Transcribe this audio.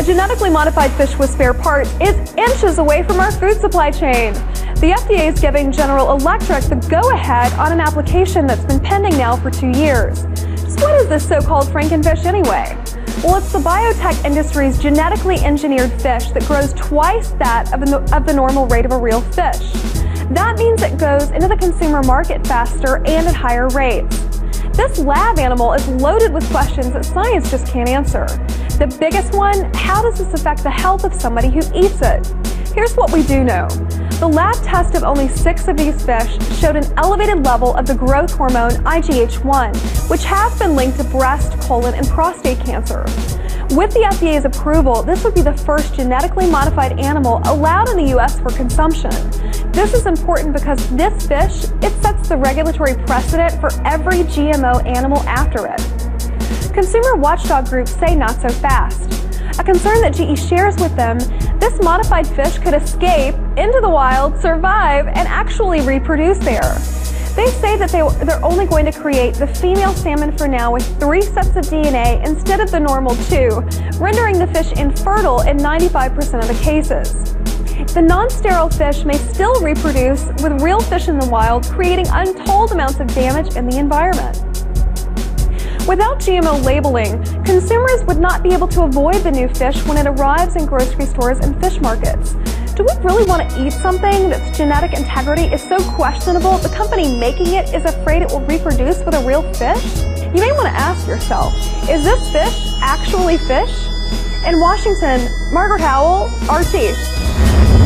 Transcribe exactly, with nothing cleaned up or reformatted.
genetically modified fish with spare parts is inches away from our food supply chain. The F D A is giving General Electric the go-ahead on an application that's been pending now for two years. So what is this so-called Frankenfish anyway? Well, it's the biotech industry's genetically engineered fish that grows twice that of the, of the normal rate of a real fish. That means it goes into the consumer market faster and at higher rates. This lab animal is loaded with questions that science just can't answer. The biggest one, how does this affect the health of somebody who eats it? Here's what we do know. The lab test of only six of these fish showed an elevated level of the growth hormone I G H one, which has been linked to breast, colon, and prostate cancer. With the F D A's approval, this would be the first genetically modified animal allowed in the U S for consumption. This is important because this fish, it sets the regulatory precedent for every G M O animal after it. Consumer watchdog groups say not so fast. A concern that G E shares with them, this modified fish could escape into the wild, survive, and actually reproduce there. They say that they, they're only going to create the female salmon for now with three sets of D N A instead of the normal two, rendering the fish infertile in ninety-five percent of the cases. The non-sterile fish may still reproduce with real fish in the wild, creating untold amounts of damage in the environment. Without G M O labeling, consumers would not be able to avoid the new fish when it arrives in grocery stores and fish markets. Do we really want to eat something that's genetic integrity is so questionable the company making it is afraid it will reproduce with a real fish? You may want to ask yourself, is this fish actually fish? In Washington, Margaret Howell, R T.